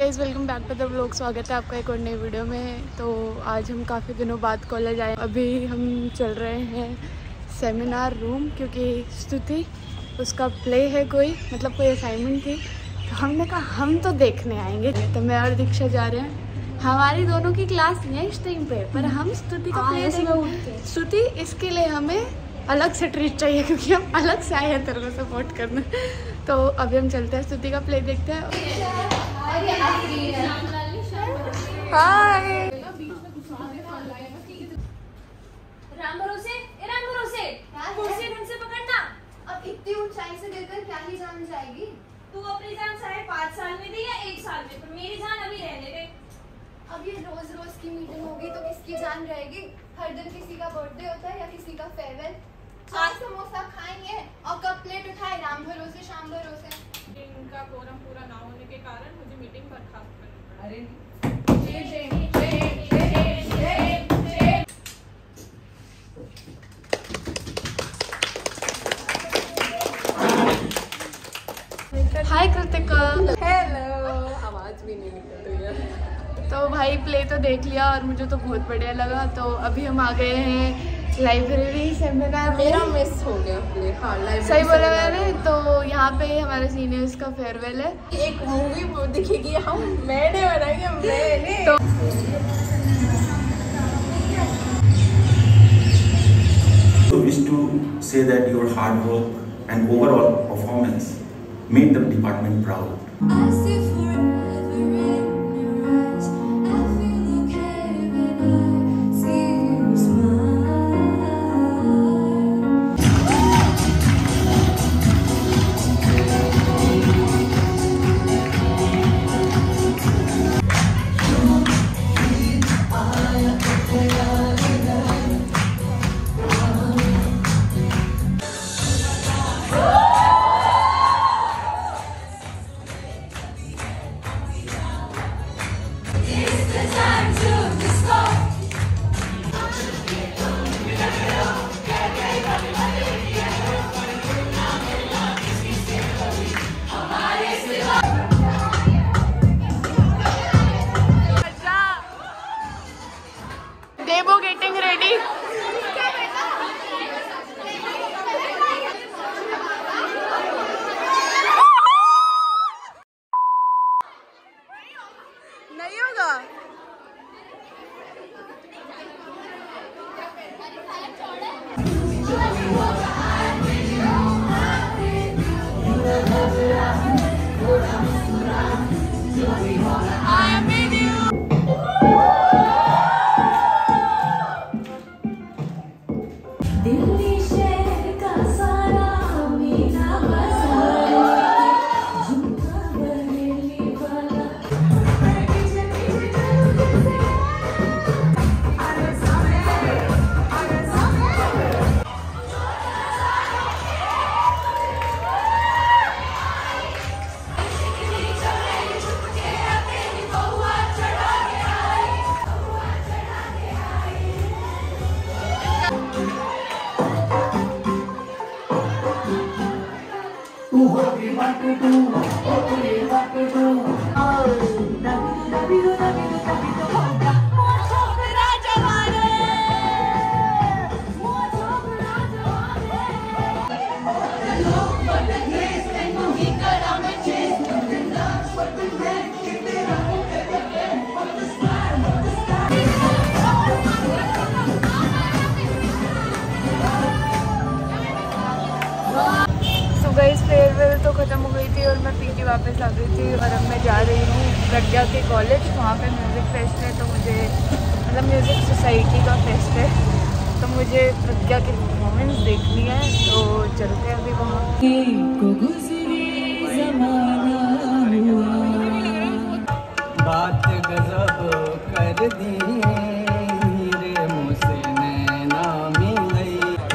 Guys welcome back to the vlog. स्वागत है आपका एक और नई वीडियो में। तो आज हम काफ़ी दिनों बाद कॉलेज आए। अभी हम चल रहे हैं सेमिनार रूम, क्योंकि स्तुति उसका प्ले है कोई कोई असाइनमेंट थी, तो हमने कहा हम तो देखने आएंगे। तो मैं और दीक्षा जा रहे हैं। हमारी दोनों की क्लास नहीं है इस टाइम पे, पर हम स्तुति का प्ले देखेंगे। स्तुति इसके लिए हमें अलग से ट्रीट चाहिए, क्योंकि हम अलग से आए हैं तेरे को सपोर्ट करने। तो अभी हम चलते हैं, स्तुति का प्ले देखते हैं। हाय राम भरोसे कुर्सी ढंग से पकड़ना। अब इतनी ऊंचाई से गिरकर क्या ही जान जाएगी। तू अपनी जान चाहे 5 साल में दे या 1 साल में, पर मेरी जान अभी रहने दे। अब ये रोज रोज की मीटिंग होगी तो किसकी जान रहेगी। हर दिन किसी का बर्थडे होता है या किसी का फेयरवेल। चाय समोसा खाएंगे और कब प्लेट उठाए राम भरोसे शाम भरोसे। इनका कोरम पूरा ना होने के कारण मुझे मीटिंग बर्खास्त करनी पड़ी। अरे हाय कृतिका। हेलो, आवाज भी नहीं निकल रही है। तो भाई प्ले तो देख लिया और मुझे तो बहुत बढ़िया लगा। तो अभी हम आ गए हैं लाइब्रेरी सेमिनार। मेरा मिस हो गया प्ले। हाँ, सही बोला मैंने। तो यहाँ पे हमारे सीनियर्स का फेयरवेल है। एक मूवी दिखेगी, मैंने बनाई मैंने। तो wish to say that your hard work and overall performance made the department proud. देवो गेटिंग रेडी। नहीं होगा। गाइस फेयरवेल तो ख़त्म हो गई थी और मैं पीटी वापस आ गई थी। और अब मैं जा रही हूँ प्रज्ञा के कॉलेज। वहाँ पे म्यूज़िक फेस्ट है, तो मुझे म्यूज़िक सोसाइटी का फेस्ट है, तो मुझे प्रज्ञा की परफॉर्मेंस देखनी है। तो चलते हैं अभी वहाँ। बात गजब कर दी रे मुझसे नैना मिलई।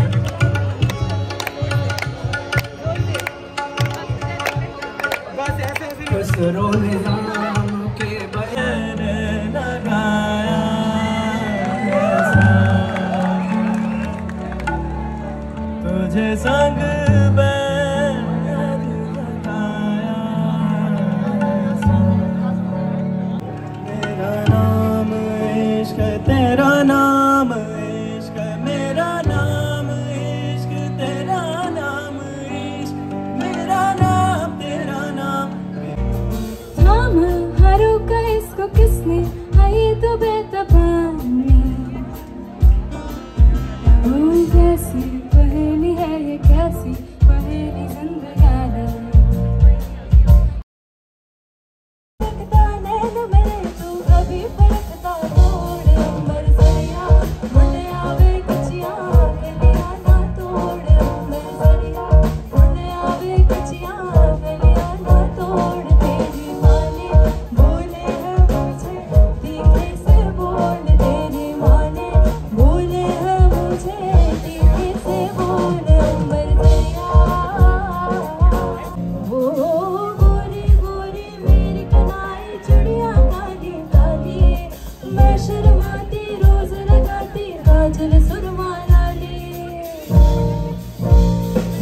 खुसरो निजाम के बयान लगाया तुझे संग बैठ लगाया।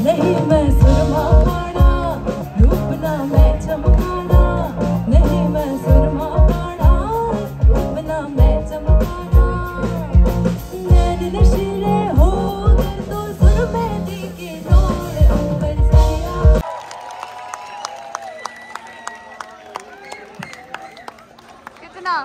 नहीं मैं सुरमा पाना, रूप ना मैं चमकाना, नहीं मैं सुरमा पाना, रूप ना मैं चमकाना, नैन नशीले हो गए तो सुरमे दी के डोर अंबर सैया। कितना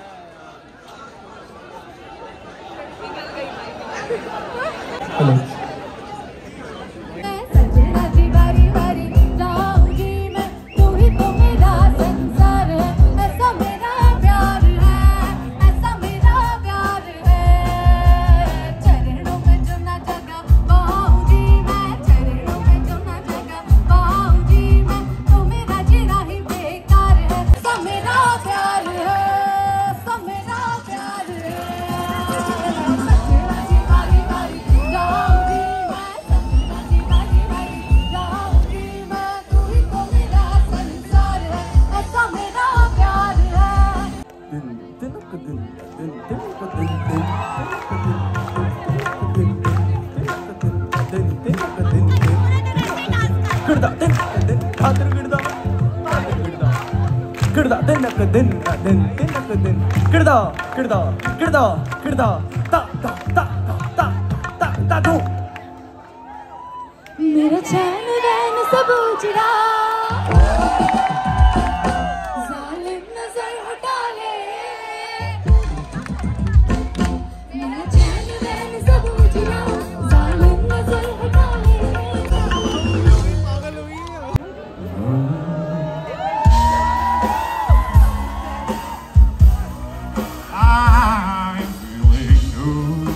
सजना जी बारी बारी जाऊंगी मैं, तू ही तो मेरा संसार है, ऐसा मेरा प्यार है, ऐसा मेरा प्यार है, चरणों में जो ना जगा पाऊंगी मैं, चरणों में जो ना जगा पाऊंगी मैं, तो मेरा जीना ही बेकार है, ऐसा मेरा प्यार है, ऐसा मेरा प्यार है। सजना जी बारी बारी जाऊंगी मैं, सजना जी बारी बारी जाऊंगी मैं, तू ही तो मेरा संसार है, ऐसा मेरा प्यार है। मेरा चैन रैन सब उजड़ा, जालिम नजर हटा ले, मेरा चैन रैन सब उजड़ा, जालिम नजर हटा ले। I'm feeling good.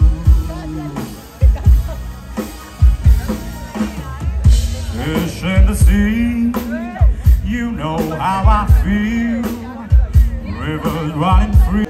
Fish in the sea, you know how I feel. Rivers running free.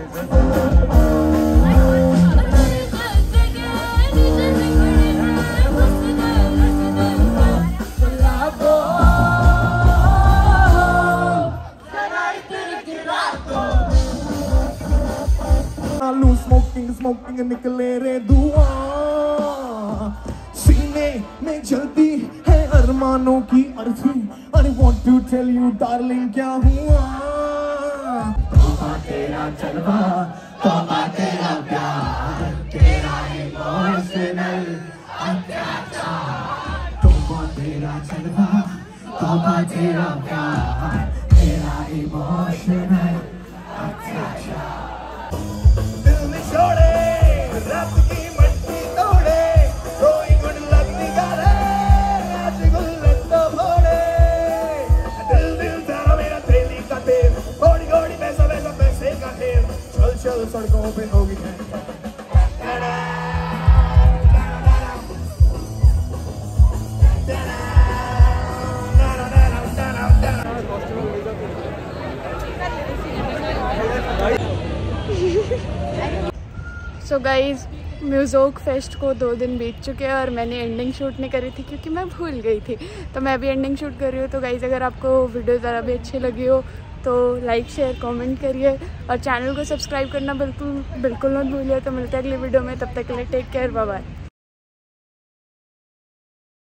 आलू स्मोकिंग निकले रे धुआं, सीने में जलती है अरमानों की अर्थी। I want to tell you darling क्या हुआ, तोबा तेरा जलवा, तोबा तेरा प्यार, तेरा इमोशनल अत्याचार, तोबा तेरा जलवा, तोबा तेरा प्यार, तेरा इमोशनल अत्याचार। दिल में छोड़े रब की मट्टी तोड़े, कोई गुड लक निकाले, आज गुल्लक तो फोड़े, दिल दिल तेरा मेरा तेली का तेल, घोड़ी घोड़ी पैसा वैसा पैसे का ढेर, चल चल सड़कों पे होगी है। सो गाइज म्यूज़ोक फेस्ट को 2 दिन बीत चुके हैं और मैंने एंडिंग शूट नहीं करी थी क्योंकि मैं भूल गई थी, तो मैं अभी एंडिंग शूट कर रही हूँ। तो गाइज अगर आपको वीडियो ज़रा भी अच्छी लगी हो तो लाइक शेयर कमेंट करिए और चैनल को सब्सक्राइब करना बिल्कुल मत भूलिए। तो मिलते हैं अगली वीडियो में, तब तक के लिए टेक केयर, बाय बाय।